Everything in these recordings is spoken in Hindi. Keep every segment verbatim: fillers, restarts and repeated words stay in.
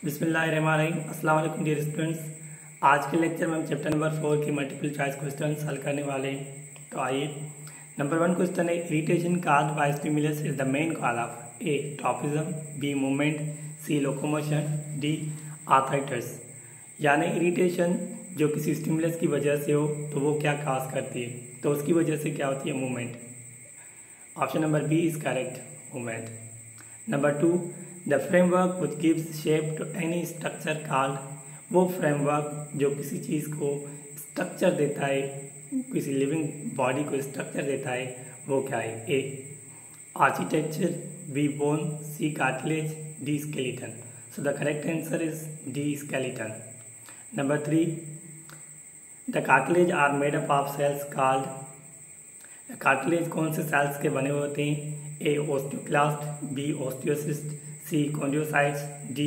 बिस्मिल्लाहिर्रहमानिर्रहीम। अस्सलाम वालेकुम डियर स्टूडेंट्स। आज के लेक्चर में हम चैप्टर नंबर फोर की मल्टीपल चॉइस क्वेश्चन हल करने वाले हैं। तो आइए, नंबर वन क्वेश्चन है, irritation caused by stimulus is the main cause of A tropism, B movement, C locomotion, D arthritis. यानी इरिटेशन जो किसी स्टिमुलस की वजह से हो तो वो क्या काज करती है, तो उसकी वजह से क्या होती है, movement. Option number B is correct, movement. Number two, the framework which gives shape to any structure called, वो फ्रेमवर्क जो किसी चीज़ को स्ट्रक्चर देता है, किसी लिविंग बॉडी को स्ट्रक्चर देता है, वो क्या है। A architecture, B bone, C cartilage, D skeleton. So the correct answer is D skeleton. Number three, the cartilage are made up of cells called, cartilage कौन से सेल्स के बने होते हैं। A osteoclast, B osteocyte, C chondrocytes, D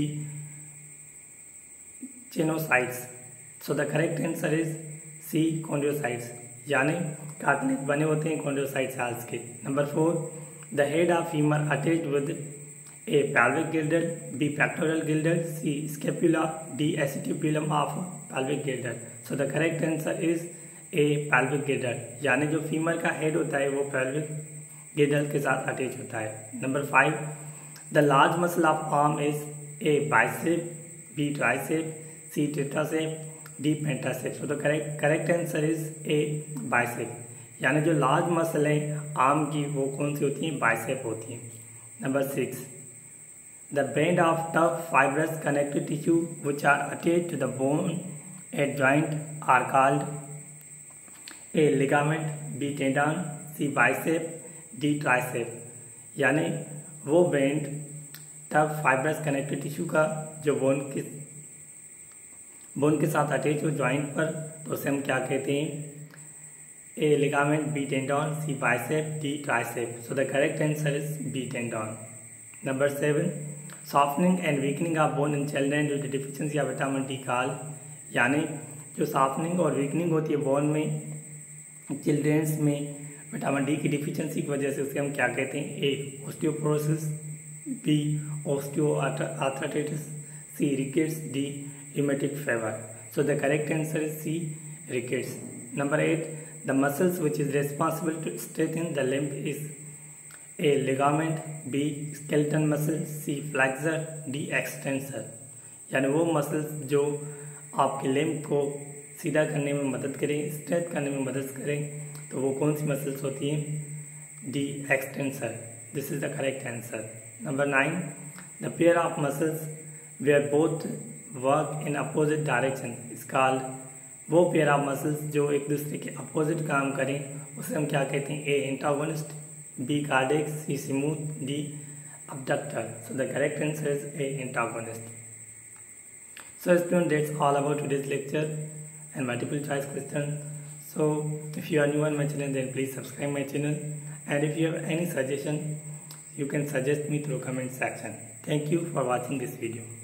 chenocytes. So the correct answer is C chondrocytes, यानी कार्टिलेज बने होते हैं कॉन्ड्रोसाइट सेल्स के। Number four, the head of femur attached with A pelvic girdle, B pectoral girdle, C scapula, D acetabulum of pelvic girdle। So the correct answer is A pelvic girdle, यानी जो फीमर का हेड होता है वो pelvic girdle के साथ अटैच होता है। Number five, the large muscle of arm is A bicep, B tricep, C tetracep, D pentacep. So the correct correct answer is A bicep, यानी जो लार्ज मसल है आर्म की वो कौन सी होती है, बाइसेप होती है। Number six, the band of tough fibrous connective tissue which are attached to the bone at joint are called A ligament, B tendon, C bicep, D tricep. यानी वो band tough fibrous connective tissue का जो बोन के बोन के साथ अटैच हो जॉइंट पर, तो उसे हम क्या कहते हैं, A ligament, B tendon, C bicep, D tricep. So the correct answer is B tendon. Number seven, softening and weakening of bone in children due to deficiency of vitamin D called, यानी जो सॉफ्टनिंग और वीकनिंग होती है बोन में चिल्ड्रेंस में विटामिन डी की डिफिशिएंसी की वजह से, उसे हम क्या कहते हैं, A osteoporosis, B osteoarthritis, C rickets, D rheumatic fever. So the correct answer is C, rickets. Number eight, the muscles which is responsible to strengthen the limb is A ligament, B skeleton muscle, C flexor, D extensor। यानी वो मसल्स जो आपके लिम्ब को सीधा करने में मदद करें, स्ट्रेच करने में मदद करें, तो वो कौन सी मसल्स होती हैं, D extensor. This is the correct answer. Number nine, the pair of muscles where both work in opposite direction is called, वो पेयर ऑफ मसल्स जो एक दूसरे के अपोजिट काम करें उसे हम क्या कहते हैं, A antagonist, B cardiac, C smooth, D abductor। So the correct answer is A antagonist. So student, that's all about today's lecture and multiple choice question. So if you are new on my channel, then please subscribe my channel, and if you have any suggestion you can suggest me through comment section. Thank you for watching this video.